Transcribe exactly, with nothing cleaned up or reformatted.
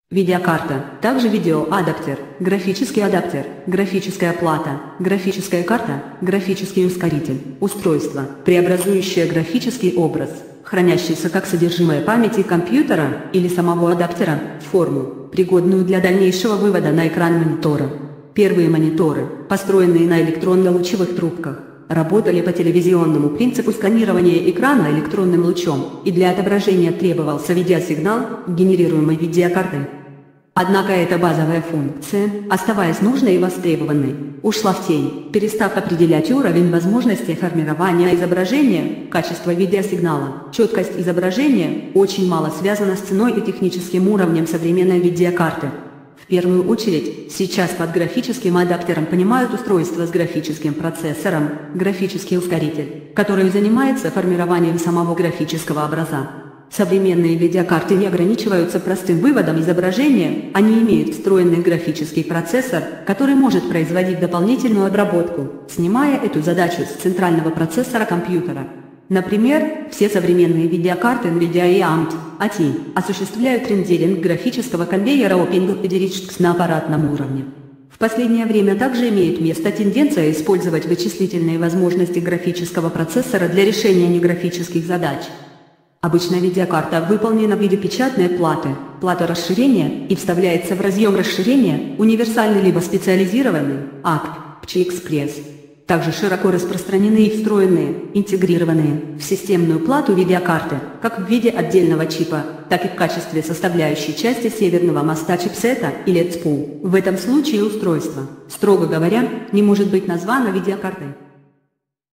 Видеокарта, также видеоадаптер, графический адаптер, графическая плата, графическая карта, графический ускоритель, устройство, преобразующее графический образ, хранящийся как содержимое памяти компьютера или самого адаптера, в форму, пригодную для дальнейшего вывода на экран монитора. Первые мониторы, построенные на электронно-лучевых трубках, работали по телевизионному принципу сканирования экрана электронным лучом, и для отображения требовался видеосигнал, генерируемый видеокартой. Однако эта базовая функция, оставаясь нужной и востребованной, ушла в тень, перестав определять уровень возможностей формирования изображения, качество видеосигнала. Четкость изображения очень мало связана с ценой и техническим уровнем современной видеокарты. В первую очередь, сейчас под графическим адаптером понимают устройство с графическим процессором, графический ускоритель, который занимается формированием самого графического образа. Современные видеокарты не ограничиваются простым выводом изображения, они имеют встроенный графический процессор, который может производить дополнительную обработку, снимая эту задачу с центрального процессора компьютера. Например, все современные видеокарты NVIDIA и эй эм ди, эй ти, осуществляют рендеринг графического конвейера Open Direct на аппаратном уровне. В последнее время также имеет место тенденция использовать вычислительные возможности графического процессора для решения неграфических задач. Обычно видеокарта выполнена в виде печатной платы, плата расширения, и вставляется в разъем расширения, универсальный либо специализированный, эй си пи, пи си ай Express. Также широко распространены и встроенные, интегрированные в системную плату видеокарты, как в виде отдельного чипа, так и в качестве составляющей части северного моста чипсета или ЦПУ. В этом случае устройство, строго говоря, не может быть названо видеокартой.